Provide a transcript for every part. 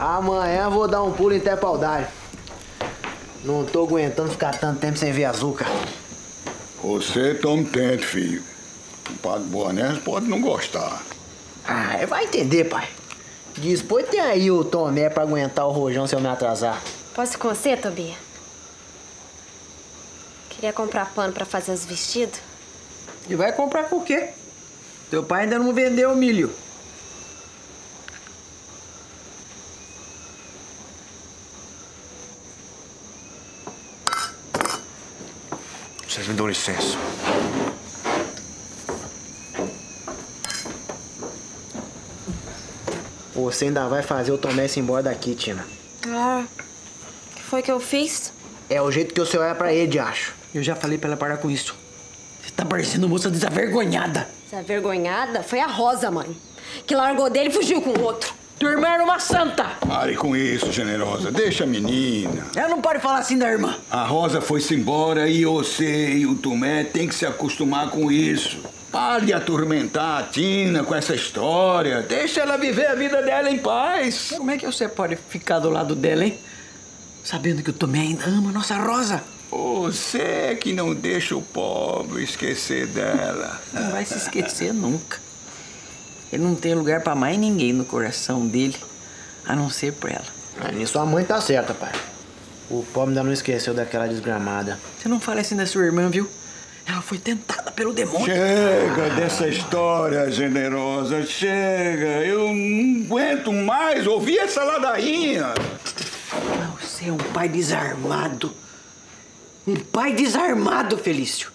Amanhã eu vou dar um pulo em Tepaldalho. Não tô aguentando ficar tanto tempo sem ver a Zuca. Você toma tempo, filho. O Padre Boanés pode não gostar. Ah, vai entender, pai. Depois tem aí o Tomé pra aguentar o rojão se eu me atrasar. Posso ir com você, Tobia? Queria comprar pano pra fazer os vestidos. E vai comprar por quê? Teu pai ainda não vendeu o milho. Vocês me dão licença. Você ainda vai fazer o Tomé se embora daqui, Tina. Ah, o que foi que eu fiz? É o jeito que você olha pra ele, acho. Eu já falei pra ela parar com isso. Você tá parecendo moça desavergonhada. Desavergonhada foi a Rosa, mãe. Que largou dele e fugiu com o outro. Tua irmã era uma santa. Pare com isso, generosa. Deixa a menina. Ela não pode falar assim da irmã. A Rosa foi-se embora e você e o Tomé têm que se acostumar com isso. Pare de atormentar a Tina com essa história. Deixa ela viver a vida dela em paz. Como é que você pode ficar do lado dela, hein? Sabendo que o Tomé ainda ama a nossa Rosa. Você é que não deixa o pobre esquecer dela. Não vai se esquecer nunca. Ele não tem lugar pra mais ninguém no coração dele, a não ser pra ela. Nisso a mãe tá certa, pai. O pobre ainda não esqueceu daquela desgramada. Você não fala assim da sua irmã, viu? Ela foi tentada pelo demônio. Chega dessa história, generosa. Chega. Eu não aguento mais ouvir essa ladainha. Você é um pai desarmado. Um pai desarmado, Felício.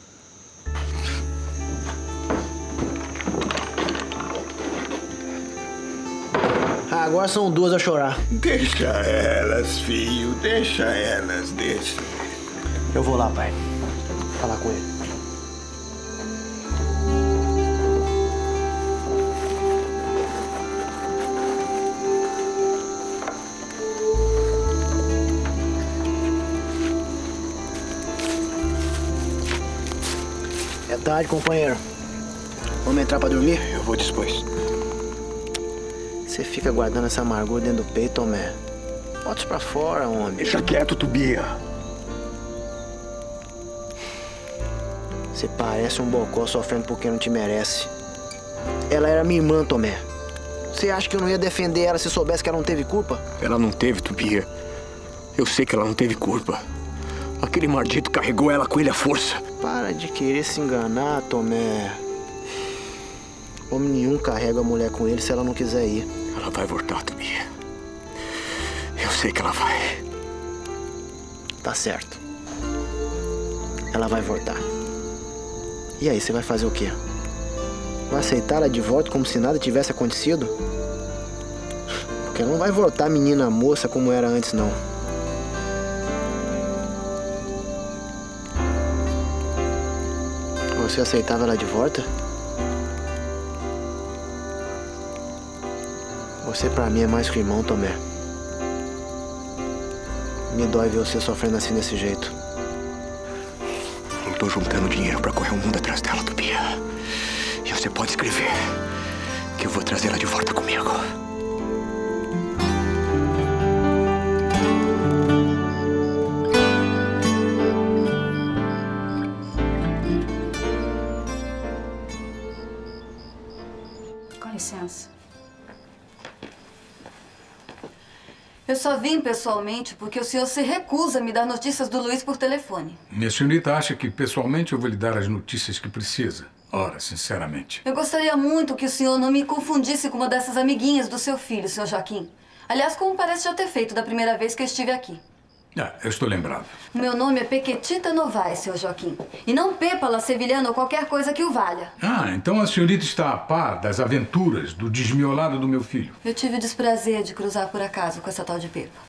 Agora são duas a chorar. Deixa elas, filho. Deixa elas, deixa. Eu vou lá, pai. Falar com ele. É tarde, companheiro. Vamos entrar pra dormir? Eu vou depois. Você fica guardando essa amargura dentro do peito, Tomé. Bota isso pra fora, homem. Deixa quieto, Tobia. Você parece um bocó sofrendo porque não te merece. Ela era minha irmã, Tomé. Você acha que eu não ia defender ela se soubesse que ela não teve culpa? Ela não teve, Tobia. Eu sei que ela não teve culpa. Aquele maldito carregou ela com ele à força. Para de querer se enganar, Tomé. Homem nenhum carrega a mulher com ele se ela não quiser ir. Ela vai voltar, Tobia. Eu sei que ela vai. Tá certo. Ela vai voltar. E aí, você vai fazer o quê? Vai aceitar ela de volta como se nada tivesse acontecido? Porque ela não vai voltar menina moça como era antes, não. Você aceitava ela de volta? Você pra mim é mais que irmão, Tomé. Me dói ver você sofrendo assim desse jeito. Eu tô juntando dinheiro pra correr o mundo atrás dela, Tobia. E você pode escrever que eu vou trazer ela de volta comigo. Com licença. Eu só vim pessoalmente porque o senhor se recusa a me dar notícias do Luiz por telefone. Minha senhorita acha que pessoalmente eu vou lhe dar as notícias que precisa? Ora, sinceramente. Eu gostaria muito que o senhor não me confundisse com uma dessas amiguinhas do seu filho, senhor Joaquim. Aliás, como parece já ter feito da primeira vez que eu estive aqui. Ah, eu estou lembrado. Meu nome é Pequetita Novaes, senhor Joaquim. E não Pepa La Sevilhana ou qualquer coisa que o valha. Ah, então a senhorita está a par das aventuras do desmiolado do meu filho. Eu tive o desprazer de cruzar por acaso com essa tal de Pepa.